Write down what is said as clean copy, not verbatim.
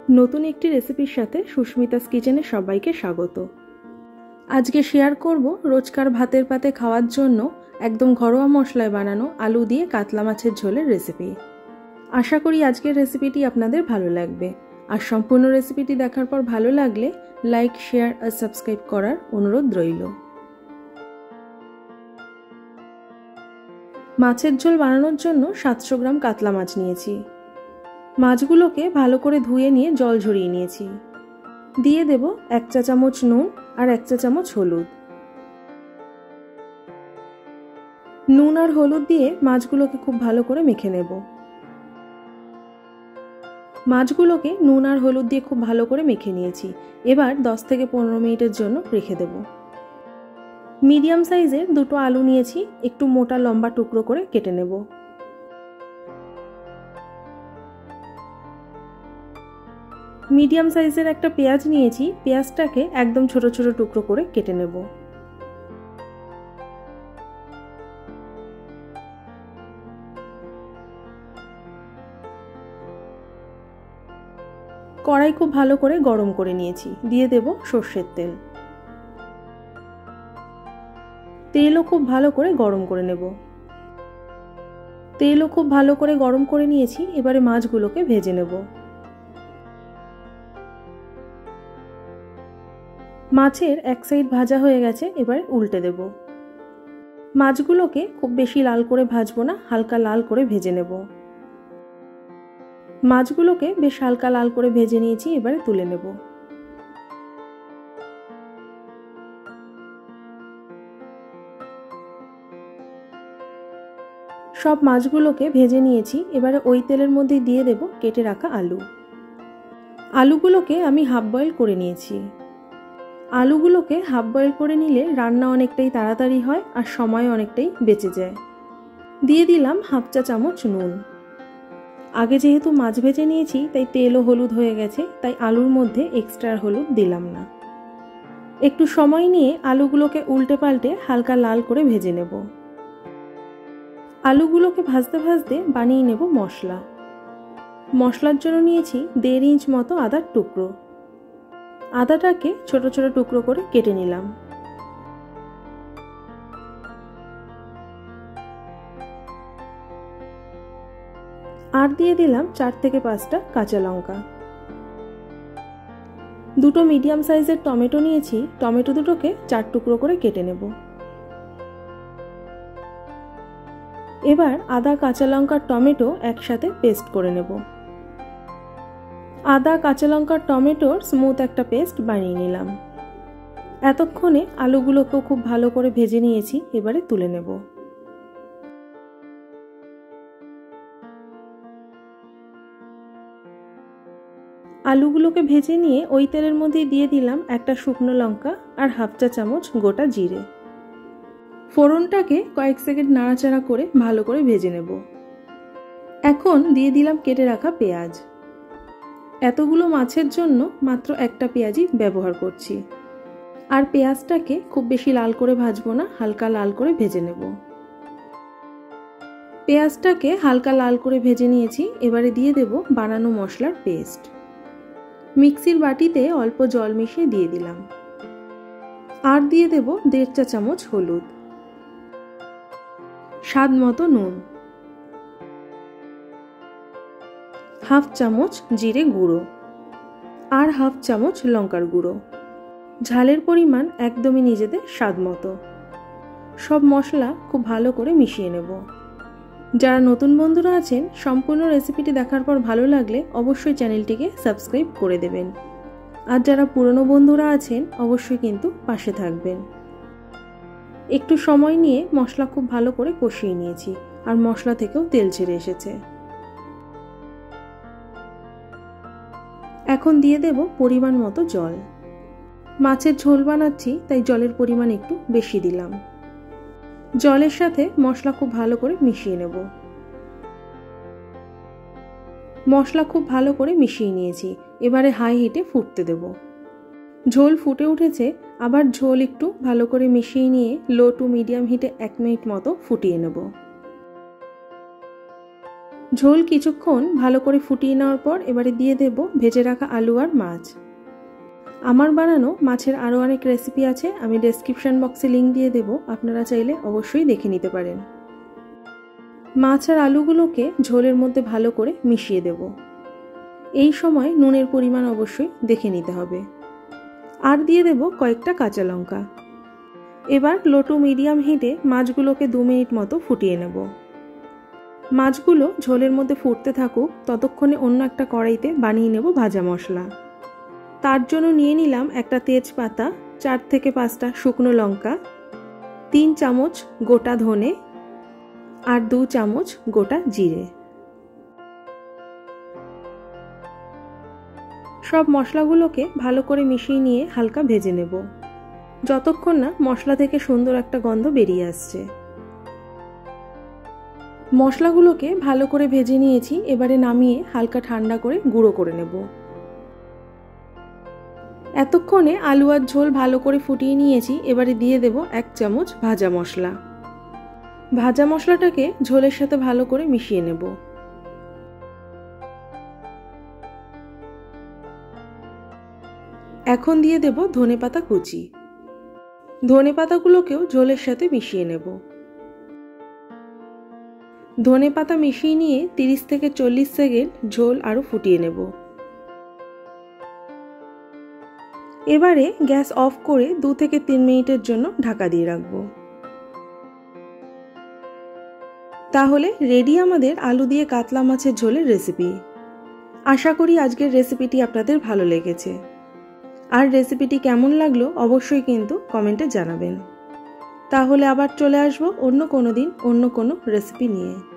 নতুন একটি রেসিপির সাথে সুস্মিতাস কিচেনে সবাইকে স্বাগত। আজকে শেয়ার করব রোজকার ভাতের পাতে খাওয়ার জন্য একদম ঘরোয়া মশলায় বানানো আলু দিয়ে কাতলা মাছের ঝোলের রেসিপি। আশা করি আজকের রেসিপিটি আপনাদের ভালো লাগবে। আর সম্পূর্ণ রেসিপিটি দেখার পর ভালো লাগলে লাইক, শেয়ার আর সাবস্ক্রাইব করার অনুরোধ রইল। মাছের ঝোল বানানোর জন্য 700 গ্রাম কাতলা মাছ নিয়েছি। মাছগুলোকে ভালো করে ধুয়ে নিয়ে জল ঝরিয়ে নিয়েছি। দিয়ে দেব 1 চা চামচ নুন আর 1 চা চামচ হলুদ। নুন আর হলুদ দিয়ে মাছগুলোকে খুব ভালো করে মেখে নেব। মাছগুলোকে নুন আর হলুদ দিয়ে খুব ভালো করে মেখে নিয়েছি। এবার 10 থেকে 15 মিনিটের জন্য রেখে দেব। মিডিয়াম সাইজের দুটো আলু নিয়েছি, একটু মোটা লম্বা টুকরো করে কেটে নেব। মিডিয়াম সাইজের একটা পেঁয়াজ নিয়েছি, পেঁয়াজটাকে একদম ছোট ছোট টুকরো করে কেটে নেব। কড়াই খুব ভালো করে গরম করে নিয়েছি, দিয়ে দেব সর্ষের তেল। তেলও খুব ভালো করে গরম করে নেব। তেলও খুব ভালো করে গরম করে নিয়েছি, এবারে মাছগুলোকে ভেজে নেব। মাছের এক সাইড ভাজা হয়ে গেছে, এবার উল্টে দেব। মাছগুলোকে খুব বেশি লাল করে ভাজবো না, হালকা লাল করে ভেজে নেব। মাছগুলোকে বেশ হালকা লাল করে ভেজে নিয়েছি, এবারে তুলে নেব। সব মাছগুলোকে ভেজে নিয়েছি, এবারে ওই তেলের মধ্যে দিয়ে দেব কেটে রাখা আলু। আলুগুলোকে আমি হাফ বয়েল করে নিয়েছি। আলুগুলোকে হাফ বয়েল করে নিলে রান্না অনেকটাই তাড়াতাড়ি হয় আর সময় অনেকটাই বেঁচে যায়। দিয়ে দিলাম 1/2 চা চামচ নুন। আগে যেহেতু মাছ ভেজে নিয়েছি তাই তেল ও হলুদ হয়ে গেছে, তাই আলুর মধ্যে এক্সট্রা হলুদ দিলাম না। একটু সময় নিয়ে আলুগুলোকে উল্টে পাল্টে হালকা লাল করে ভেজে নেব। আলুগুলোকে ভাজতে ভাজতে বানিয়ে নেব মশলা। মশলার জন্য নিয়েছি 1.5 ইঞ্চ মতো আদার টুকরো। আদাটাকে ছোট ছোট টুকরো করে কেটে নিলাম। আর দিয়ে দিলাম 4 থেকে 5টা কাঁচা লঙ্কা। দুটো মিডিয়াম সাইজের টমেটো নিয়েছি, টমেটো দুটোকে 4 টুকরো করে কেটে নেব। এবার আদা, কাঁচা লঙ্কা, টমেটো একসাথে পেস্ট করে নেব। আদা, কাঁচা লঙ্কা, টমেটোর স্মুথ একটা পেস্ট বানিয়ে নিলাম। এতক্ষণে আলুগুলোকেও খুব ভালো করে ভেজে নিয়েছি, এবারে তুলে নেব। আলুগুলোকে ভেজে নিয়ে ওই তেলের মধ্যে দিয়ে দিলাম একটা শুকনো লঙ্কা আর 1/2 চা চামচ গোটা জিরে। ফোড়নটাকে কয়েক সেকেন্ড নাড়াচাড়া করে ভালো করে ভেজে নেব। এখন দিয়ে দিলাম কেটে রাখা পেঁয়াজ। এতগুলো মাছের জন্য মাত্র একটা পেঁয়াজই ব্যবহার করছি। আর পেঁয়াজটাকে খুব বেশি লাল করে ভাজবো না, হালকা লাল করে ভেজে নেব। পেঁয়াজটাকে হালকা লাল করে ভেজে নিয়েছি, এবারে দিয়ে দেব বানানো মশলার পেস্ট। মিক্সির বাটিতে অল্প জল মিশিয়ে দিয়ে দিলাম। আর দিয়ে দেব 1.5 চা চামচ হলুদ, স্বাদ মতো নুন, 1/2 চামচ জিরে গুঁড়ো আর 1/2 চামচ লঙ্কার গুঁড়ো। ঝালের পরিমাণ একদমই নিজেদের স্বাদ মতো। সব মশলা খুব ভালো করে মিশিয়ে নেব। যারা নতুন বন্ধুরা আছেন, সম্পূর্ণ রেসিপিটি দেখার পর ভালো লাগলে অবশ্যই চ্যানেলটিকে সাবস্ক্রাইব করে দেবেন। আর যারা পুরনো বন্ধুরা আছেন অবশ্যই কিন্তু পাশে থাকবেন। একটু সময় নিয়ে মশলা খুব ভালো করে কষিয়ে নিয়েছি, আর মশলা থেকেও তেল ছেড়ে এসেছে। এখন দিয়ে দেব পরিমাণ মতো জল। মাছের ঝোল বানাচ্ছি তাই জলের পরিমাণ একটু বেশি দিলাম। জলের সাথে মশলা খুব ভালো করে মিশিয়ে নেব। মশলা খুব ভালো করে মিশিয়ে নিয়েছি, এবারে হাই হিটে ফুটতে দেব। ঝোল ফুটে উঠেছে, আবার ঝোল একটু ভালো করে মিশিয়ে নিয়ে লো টু মিডিয়াম হিটে 1 মিনিট মতো ফুটিয়ে নেব। ঝোল কিছুক্ষণ ভালো করে ফুটিয়ে নেওয়ার পর এবারে দিয়ে দেব ভেজে রাখা আলু আর মাছ। আমার বানানো মাছের আরও অনেক রেসিপি আছে, আমি ডেসক্রিপশন বক্সে লিঙ্ক দিয়ে দেব, আপনারা চাইলে অবশ্যই দেখে নিতে পারেন। মাছ আর আলুগুলোকে ঝোলের মধ্যে ভালো করে মিশিয়ে দেব। এই সময় নুনের পরিমাণ অবশ্যই দেখে নিতে হবে। আর দিয়ে দেব কয়েকটা কাঁচা লঙ্কা। এবার লো টু মিডিয়াম হিটে মাছগুলোকে 2 মিনিট মতো ফুটিয়ে নেব। মাছগুলো ঝোলের মধ্যে ফুটতে থাকুক, ততক্ষণে অন্য একটা কড়াইতে বানিয়ে নেব ভাজা মশলা। তার জন্য নিয়ে নিলাম একটা তেজপাতা, 4 থেকে 5টা শুকনো লঙ্কা, 3 চামচ গোটা ধনে আর 2 চামচ গোটা জিরে। সব মশলাগুলোকে ভালো করে মিশিয়ে নিয়ে হালকা ভেজে নেব, যতক্ষণ না মশলা থেকে সুন্দর একটা গন্ধ বেরিয়ে আসছে। মশলাগুলোকে ভালো করে ভেজে নিয়েছি, এবারে নামিয়ে হালকা ঠান্ডা করে গুঁড়ো করে নেব। এতক্ষণে আলু আর ঝোল ভালো করে ফুটিয়ে নিয়েছি, এবারে দিয়ে দেব 1 চামচ ভাজা মশলা। ভাজা মশলাটাকে ঝোলের সাথে ভালো করে মিশিয়ে নেব। এখন দিয়ে দেব ধনেপাতা কুচি। ধনেপাতাগুলোকেও ঝোলের সাথে মিশিয়ে নেব। ধনেপাতা মিশিয়ে নিয়ে 30 থেকে 40 সেকেন্ড ঝোল আরও ফুটিয়ে নেব। এবারে গ্যাস অফ করে 2 থেকে 3 মিনিটের জন্য ঢাকা দিয়ে রাখব। তাহলে রেডি আমাদের আলু দিয়ে কাতলা মাছের ঝোলের রেসিপি। আশা করি আজকের রেসিপিটি আপনাদের ভালো লেগেছে। আর রেসিপিটি কেমন লাগলো অবশ্যই কিন্তু কমেন্টে জানাবেন। তাহলে আবার চলে আসবো অন্য কোনো দিন অন্য কোনো রেসিপি নিয়ে।